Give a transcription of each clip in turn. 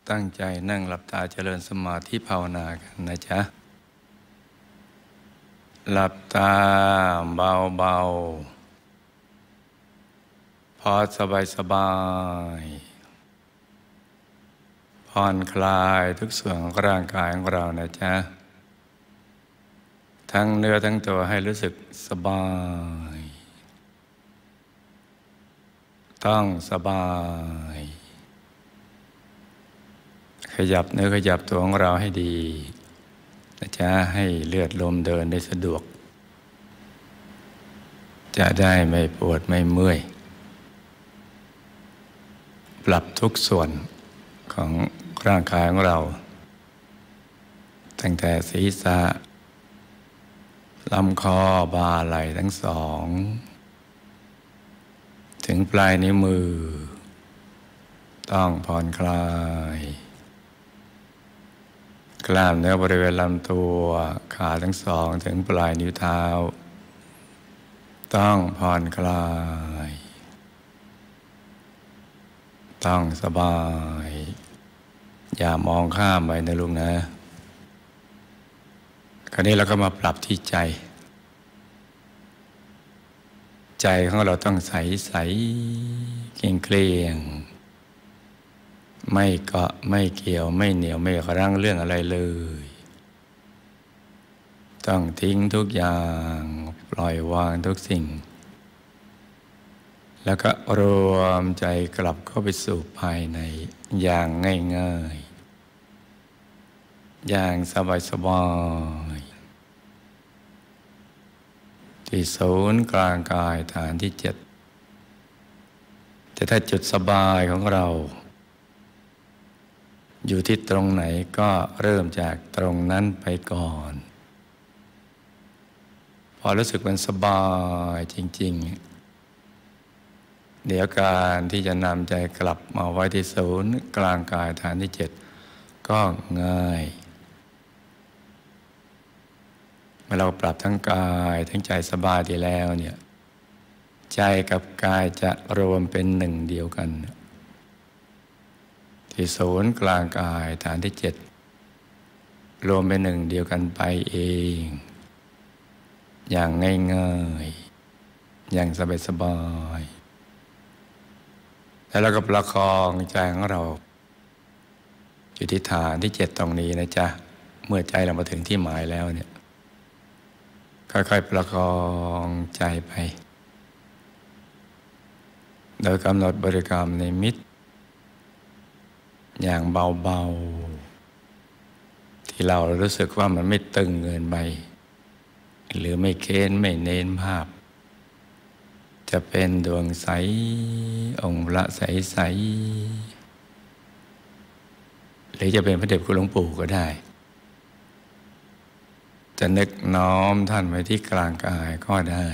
ตั้งใจนั่งหลับตาเจริญสมาธิภาวนากันนะจ๊ะหลับตาเบาๆพอสบายผ่อนคลายทุกส่วนของร่างกายของเรานะจ๊ะทั้งเนื้อทั้งตัวให้รู้สึกสบายต้องสบายขยับเนื้อขยับตัวของเราให้ดีนะจ๊ะให้เลือดลมเดินได้สะดวกจะได้ไม่ปวดไม่เมื่อยปรับทุกส่วนของร่างกายของเราตั้งแต่ศีรษะลำคอบ่าไหล่ทั้งสองถึงปลายนิ้วมือต้องผ่อนคลายกล้ามเนื้อบริเวณลำตัวขาทั้งสองถึงปลายนิ้วเท้าต้องผ่อนคลายต้องสบายอย่ามองข้ามไปนะลูกนะคราวนี้เราก็มาปรับที่ใจใจของเราต้องใสเกลี้ยงไม่เกาะไม่เกี่ยวไม่เหนียวไม่รั้งเรื่องอะไรเลยต้องทิ้งทุกอย่างปล่อยวางทุกสิ่งแล้วก็รวมใจกลับเข้าไปสู่ภายในอย่างง่ายๆอย่างสบายๆที่ศูนย์กลางกายฐานที่7แต่ถ้าจุดสบายของเราอยู่ที่ตรงไหนก็เริ่มจากตรงนั้นไปก่อนพอรู้สึกมันสบายจริงๆเดี๋ยวการที่จะนำใจกลับมาไว้ที่ศูนย์กลางกายฐานที่7ก็ง่ายเมื่อเราปรับทั้งกายทั้งใจสบายดีแล้วเนี่ยใจกับกายจะรวมเป็นหนึ่งเดียวกันที่ศูนย์กลางกายฐานที่7รวมเป็นหนึ่งเดียวกันไปเองอย่างง่ายๆอย่างสบายๆแล้วเราก็ประคองใจของเราอยู่ที่ฐานที่7ตรงนี้นะจ๊ะเมื่อใจเรามาถึงที่หมายแล้วเนี่ยค่อยๆประคองใจไปโดยกำหนดบริกรรมนิมิตอย่างเบาๆที่เรารู้สึกว่ามันไม่ตึงเกินไปหรือไม่เค้นไม่เน้นภาพจะเป็นดวงใสองค์พระใสๆหรือจะเป็นพระเดชคุณหลวงปู่ก็ได้จะนึกน้อมท่านไว้ที่กลางกายก็ได้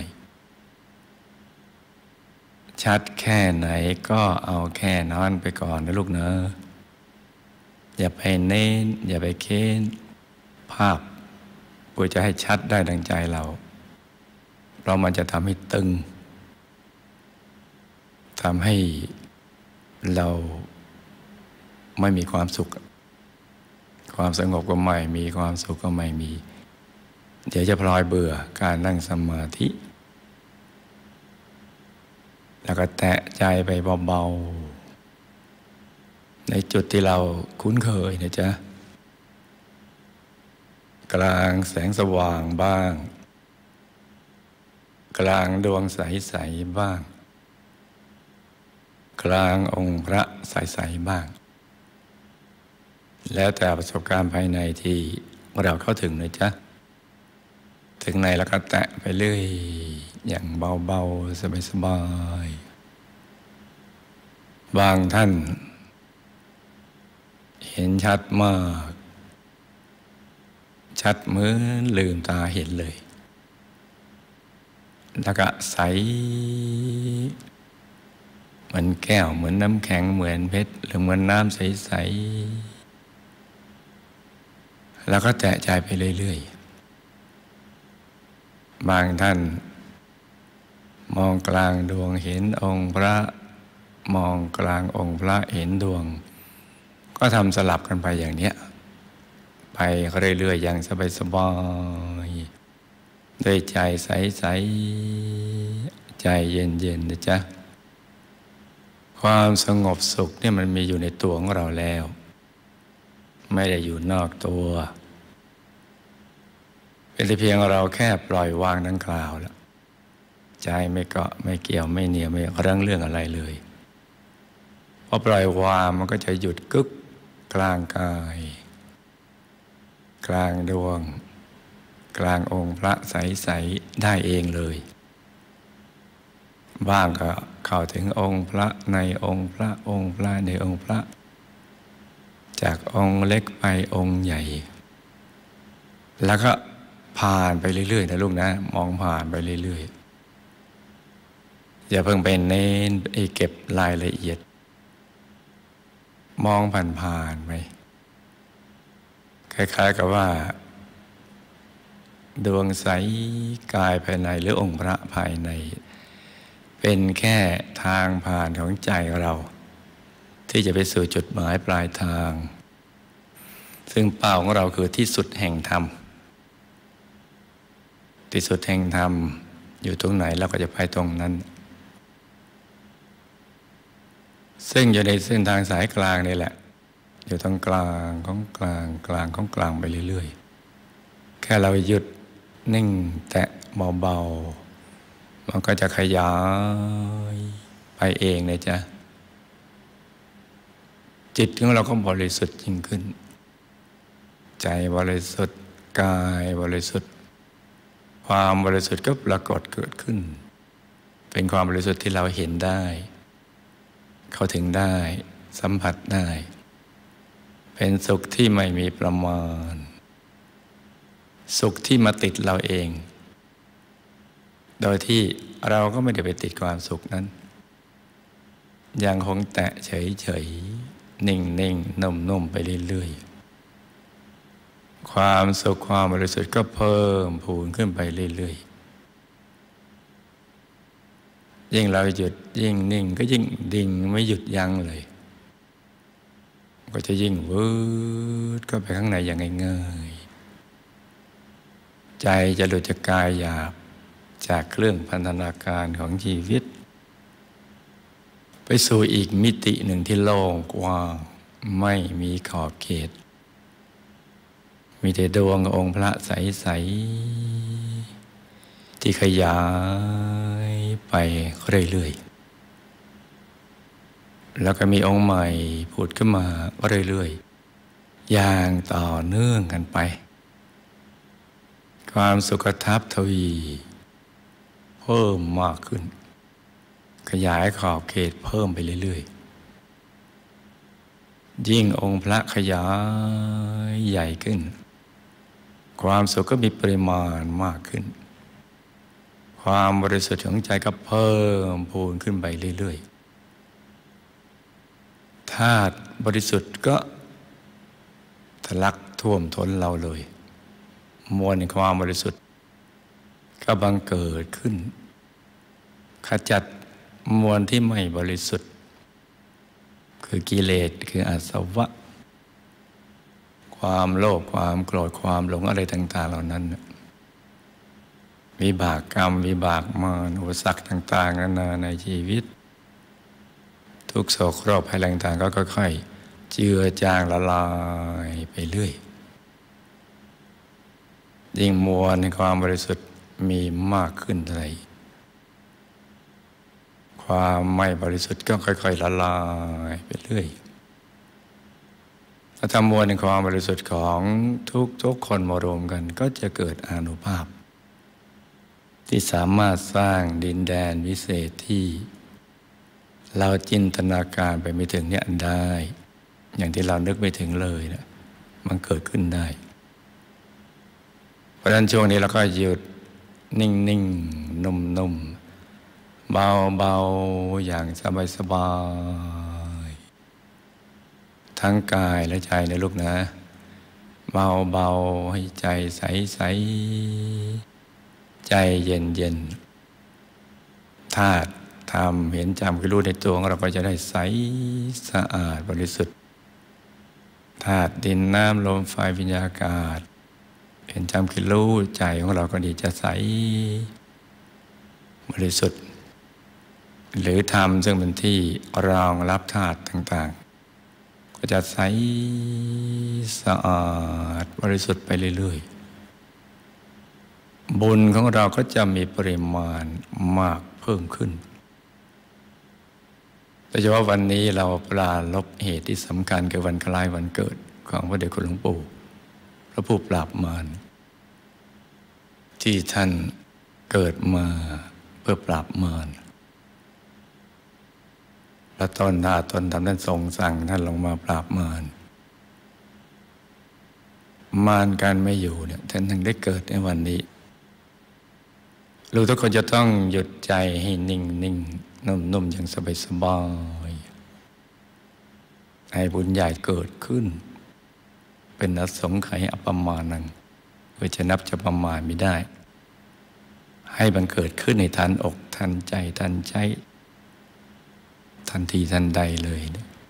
ชัดแค่ไหนก็เอาแค่นั้นไปก่อนนะลูกเนอะอย่าไปเน้นอย่าไปเค้นภาพเพื่อจะให้ชัดได้ดังใจเราเพราะมันจะทำให้ตึงทำให้เราไม่มีความสุขความสงบก็ไม่มีความสุขก็ไม่มีเดี๋ยวจะพลอยเบื่อการนั่งสมาธิแล้วก็แตะใจไปเบาๆในจุดที่เราคุ้นเคยนะจ๊ะกลางแสงสว่างบ้างกลางดวงใสๆบ้างกลางองค์พระใสๆบ้างแล้วแต่ประสบการณ์ภายในที่เราเข้าถึงนะจ๊ะถึงไหนแล้วก็แตะไปเรื่อยอย่างเบาๆสบายๆบางท่านเห็นชัดมากชัดเหมือนลืมตาเห็นเลยแล้วก็ใสเหมือนแก้วเหมือนน้ำแข็งเหมือนเพชรหรือเหมือนน้ำใสๆแล้วก็แตะใจไปเรื่อยๆบางท่านมองกลางดวงเห็นองค์พระมองกลางองค์พระเห็นดวงก็ทำสลับกันไปอย่างเนี้ยไปเรื่อยๆอย่างสบายๆด้วยใจใสๆใจเย็นๆนะจ๊ะความสงบสุขเนี่ยมันมีอยู่ในตัวของเราแล้วไม่ได้อยู่นอกตัวเป็นแต่เพียงเราแค่ปล่อยวางดังกล่าวแล้วใจไม่เกาะไม่เกี่ยวไม่เหนี่ยวไม่รั้งเรื่องอะไรเลยพอปล่อยวางมันก็จะหยุดกึกกลางกายกลางดวงกลางองค์พระใสๆได้เองเลยบ้างก็เข้าถึงองค์พระในองค์พระองค์พระในองค์พระจากองค์เล็กไปองค์ใหญ่แล้วก็ผ่านไปเรื่อยๆนะลูกนะมองผ่านไปเรื่อยๆอย่าเพิ่งไปเน้นเก็บรายละเอียดมองผ่านๆไปคล้ายๆกับว่าดวงใสกายภายในหรือองค์พระภายในเป็นแค่ทางผ่านของใจเราที่จะไปสู่จุดหมายปลายทางซึ่งเป้าของเราคือที่สุดแห่งธรรมที่สุดแห่งธรรมอยู่ตรงไหนเราก็จะไปตรงนั้นซึ่งอยู่ในเส้นทางสายกลางนี่แหละอยู่ตรงกลางของกลางกลางของกลางไปเรื่อยๆแค่เราหยุดนิ่งแตะเบาๆมันก็จะขยายไปเองเลยจ้ะจิตของเราก็บริสุทธิ์ยิ่งขึ้นใจบริสุทธิ์กายบริสุทธิ์ความบริสุทธิ์ก็ปรากฏเกิดขึ้นเป็นความบริสุทธิ์ที่เราเห็นได้เข้าถึงได้สัมผัสได้เป็นสุขที่ไม่มีประมาณสุขที่มาติดเราเองโดยที่เราก็ไม่ได้ไปติดความสุขนั้นยังคงแตะเฉยๆนิ่งๆนุ่มๆไปเรื่อยๆความสุขความบริสุทธิ์ก็เพิ่มพูนขึ้นไปเรื่อยๆยิ่งเราหยุดยิ่งนิ่งก็ยิ่งดิ่งไม่หยุดยั้งเลยก็จะยิ่งวืดเข้าไปข้างในอย่างง่ายๆใจจะหลุดจากกายหยาบจากเครื่องพันธนาการของชีวิตไปสู่อีกมิติหนึ่งที่โล่งกว้างไม่มีขอบเขตมีแต่ดวงองค์พระใสๆที่ขยายไปเรื่อยๆแล้วก็มีองค์ใหม่ผุดขึ้นมาเรื่อยๆอย่างต่อเนื่องกันไปความสุขทับทวีเพิ่มมากขึ้นขยายขอบเขตเพิ่มไปเรื่อยๆยิ่งองค์พระขยายใหญ่ขึ้นความสุขก็มีปริมาณมากขึ้นความบริสุทธิ์ของใจก็เพิ่มพูนขึ้นไปเรื่อยๆธาตุบริสุทธิ์ก็ทะลักท่วมท้นเราเลยมวลแห่งความบริสุทธิ์ก็บังเกิดขึ้นขจัดมวลที่ไม่บริสุทธิ์คือกิเลสคืออาสวะความโลภความโกรธความหลงอะไรต่างๆเหล่านั้นวิบากกรรมวิบากมารอุปสรรคต่างๆนานาในชีวิตทุกโศกโรคภัยต่างๆก็ค่อยๆเจือจางละลายไปเรื่อยยิ่งมวลในความบริสุทธิ์มีมากขึ้นเท่าไหร่ความไม่บริสุทธิ์ก็ค่อยๆละลายไปเรื่อยถ้ามวลในความบริสุทธิ์ของทุกคนมารวมกันก็จะเกิดอานุภาพที่สามารถสร้างดินแดนวิเศษที่เราจินตนาการไปไม่ถึงเนี่ยได้อย่างที่เรานึกไม่ถึงเลยนะมันเกิดขึ้นได้เพราะฉะนั้นช่วงนี้เราก็หยุดนิ่งๆนุ่มๆเบาๆอย่างสบายๆทั้งกายและใจนะลูกนะเบาๆให้ใจใสๆใจเย็นๆธาตุธรรมเห็นจำคือรู้ในตัวของเราก็จะได้ใสสะอาดบริสุทธิ์ธาตุดินน้ำลมไฟวิญญาณอากาศเห็นจำคือรู้ใจของเราก็ดีจะใสบริสุทธิ์หรือธรรมซึ่งเป็นที่รองรับธาตุต่างๆก็จะใสสะอาดบริสุทธิ์ไปเรื่อยๆบุญของเราก็จะมีปริมาณมากเพิ่มขึ้นโดยเฉพาะวันนี้เราปราลบเหตุที่สำคัญคือวันคล้ายวันเกิดของพระเดชคุณหลวงปู่พระผู้ปราบมารที่ท่านเกิดมาเพื่อปราบมารพระต้นธาตุต้นธรรมท่านทรงสั่งท่านลงมาปราบมารมารการไม่อยู่เนี่ยท่านถึงได้เกิดในวันนี้ลูกทุกคนจะต้องหยุดใจให้นิ่งๆนุ่มๆอย่างสบายๆให้บุญใหญ่เกิดขึ้นเป็นอสงไขยอัปปมาณังเพื่อจะนับจะประมาณไม่ได้ให้มันเกิดขึ้นในทันอกทันใจทันใจทันทีทันใดเลย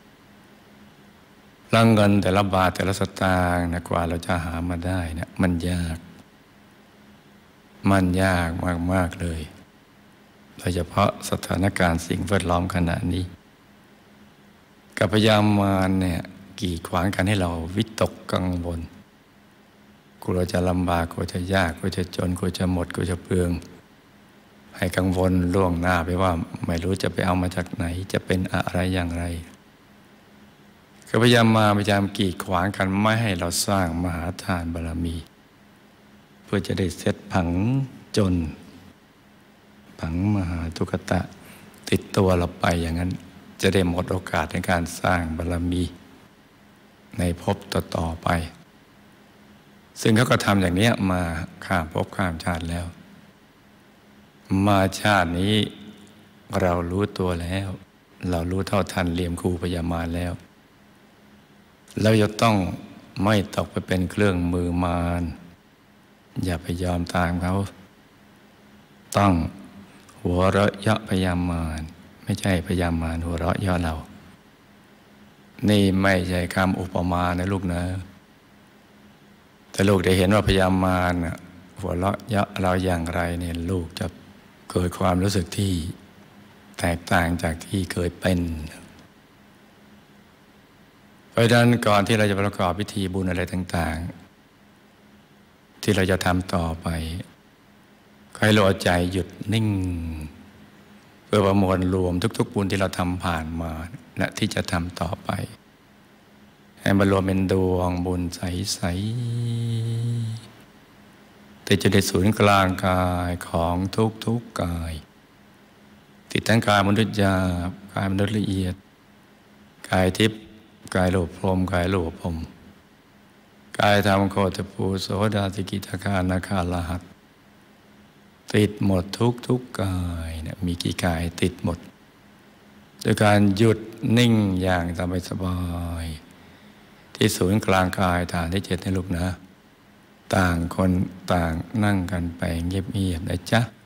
เงินแต่ละบาทแต่ละสตางค์นะกว่าเราจะหามาได้นะมันยากมากๆเลยโดยเฉพาะสถานการณ์สิ่งแวดล้อมขณะนี้กับพยายามมาเนี่ยกีดขวางกันให้เราวิตกกังวลกลัวจะลำบากกลัวจะยากกลัวจะจนกลัวจะหมดกลัวจะเปลืองให้กังวลล่วงหน้าไปว่าไม่รู้จะไปเอามาจากไหนจะเป็นอะไรอย่างไรก็พยายามกีดขวางกันไม่ให้เราสร้างมหาทานบารมีเพื่อจะได้เสร็จผังจนผังมหาทุกตะติดตัวเราไปอย่างนั้นจะได้หมดโอกาสในการสร้างบารมีในภพต่อไปซึ่งเขาก็ทำอย่างนี้มาข้ามภพข้ามชาติแล้วมาชาตินี้เรารู้ตัวแล้วเรารู้เท่าทันเหลี่ยมคู่พยามารแล้วเราจะต้องไม่ตกไปเป็นเครื่องมือมารอย่าไปยอมตามเขาต้องหัวเราะเยาะพยามารไม่ใช่พยามารหัวเราะเยาะเรานี่ไม่ใช่คำอุปมานะลูกนะแต่ลูกได้เห็นว่าพยามารหัวเราะเยาะเราอย่างไรเนี่ยลูกจะเกิดความรู้สึกที่แตกต่างจากที่เคยเป็นเพราะฉะนั้นก่อนที่เราจะประกอบพิธีบุญอะไรต่างๆที่เราจะทำต่อไปให้เราใจหยุดนิ่งเพื่อประมวลรวมทุกๆบุญที่เราทำผ่านมาและที่จะทำต่อไปให้มารวมเป็นดวงบุญใสๆแต่จะได้ศูนย์กลางกายของทุกกายติดทั้งกายมนุษย์หยาบกายมนุษย์ละเอียดกายทิพย์กายโลภพรหมกายโลภพรหมกายธรรมโคตภูโสดาสิกิทาคานาคาลหัตติดหมดทุกกายเนี่ยมีกี่กายติดหมดโดยการหยุดนิ่งอย่างสบายๆที่ศูนย์กลางกายฐานที่7ให้ลูกนะต่างคนต่างนั่งกันไปเงียบๆนะจ๊ะ